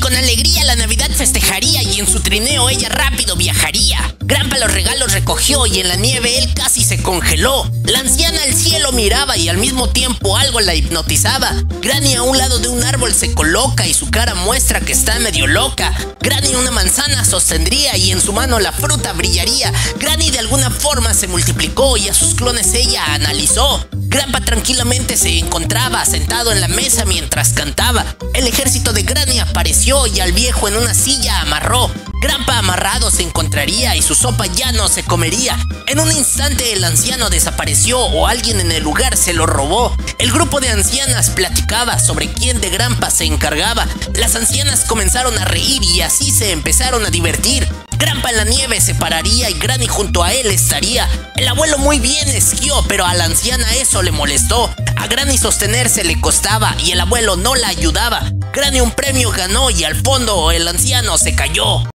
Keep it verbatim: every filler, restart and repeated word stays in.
con alegría la Navidad festejaría y en su trineo ella rápido viajaría. Grampa los regalos recogió y en la nieve él casi se congeló. La anciana al cielo miraba y al mismo tiempo algo la hipnotizaba. Granny a un lado de un árbol se coloca y su cara muestra que está medio loca. Granny una manzana sostendría y en su mano la fruta brillaría. Granny de alguna forma se multiplicó y a sus clones ella analizó. Grampa tranquilamente se encontraba sentado en la mesa mientras cantaba. El ejército de Granny apareció y al viejo en una silla amarró. Grampa amarrado se encontraría y su sopa ya no se comería. En un instante el anciano desapareció o alguien en el lugar se lo robó. El grupo de ancianas platicaba sobre quién de Grampa se encargaba. Las ancianas comenzaron a reír y así se empezaron a divertir. Grampa en la nieve se pararía y Granny junto a él estaría. El abuelo muy bien esquió, pero a la anciana eso le molestó. A Granny sostenerse le costaba y el abuelo no la ayudaba. Granny un premio ganó y al fondo el anciano se cayó.